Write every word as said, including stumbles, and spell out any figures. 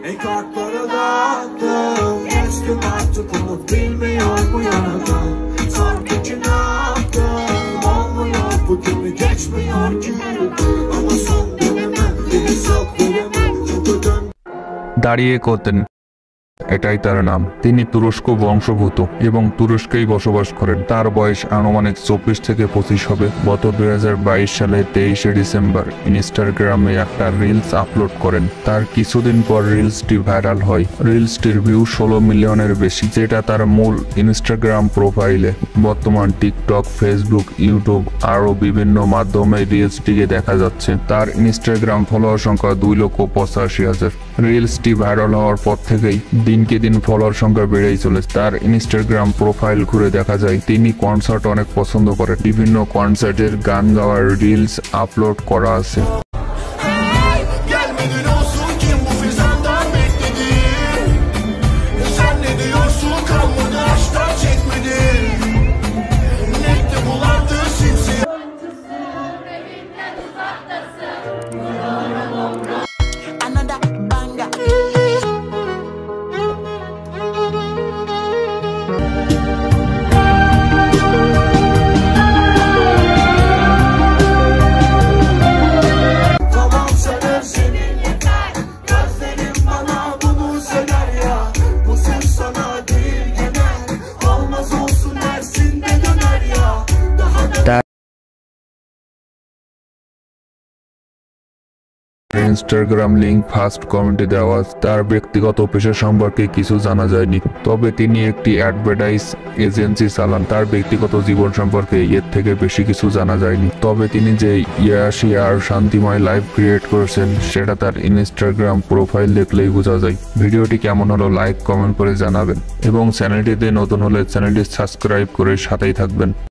kartları dağıttım. Geçtim artık umut bilmiyor bu yaradan. Fark için ne yaptım? Olmuyor bugün geçmiyor ki. Ama son deneme bir hesap veremem. Çok ödem. Derya Köten এটাই তার নাম। তিনি তুরস্ক বংশোদ্ভূত এবং তুরস্কেই বসবাস করেন। তার বয়স আনুমানিক চব্বিশ থেকে পঁচিশ হবে। গত দুই হাজার বাইশ সালে তেইশে ডিসেম্বর ইনস্টাগ্রামে একটা রিলস আপলোড করেন। তার কিছুদিন পর রিলসটি ভাইরাল হয়। রিলসটির ভিউ ষোলো মিলিয়নের বেশি, যেটা তার মূল ইনস্টাগ্রাম প্রোফাইলে। বর্তমান টিকটক, ফেসবুক, ইউটিউব আরও বিভিন্ন মাধ্যমে রিলসটিকে দেখা যাচ্ছে। তার ইনস্টাগ্রাম ফলোয়ার সংখ্যা দুই লক্ষ পঁচাশি হাজার। রিলসটি ভাইরাল হওয়ার পর থেকেই দিনকে দিন ফলোয়ার সংখ্যা বেড়েই চলেছে। তার ইনস্টাগ্রাম প্রোফাইল ঘুরে দেখা যায় তিনি কনসার্ট অনেক পছন্দ করেন। বিভিন্ন কনসার্টের গান গাওয়ার রিলস আপলোড করা আছে। ইনস্টাগ্রাম লিঙ্ক ফার্স্ট কমেন্টে দেওয়া। তার ব্যক্তিগত পেশা সম্পর্কে কিছু জানা যায়নি, তবে তিনি একটি অ্যাডভার্টাইজ এজেন্সি চালান। তার ব্যক্তিগত জীবন সম্পর্কে এর থেকে বেশি কিছু জানা যায়নি, তবে তিনি যে ইয়াশি আর শান্তিময় লাইফ ক্রিয়েট করেছেন সেটা তার ইনস্টাগ্রাম প্রোফাইল দেখলেই বোঝা যায়। ভিডিওটি কেমন হলো লাইক কমেন্ট করে জানাবেন এবং চ্যানেলটিতে নতুন হলে চ্যানেলটি সাবস্ক্রাইব করে সাথেই থাকবেন।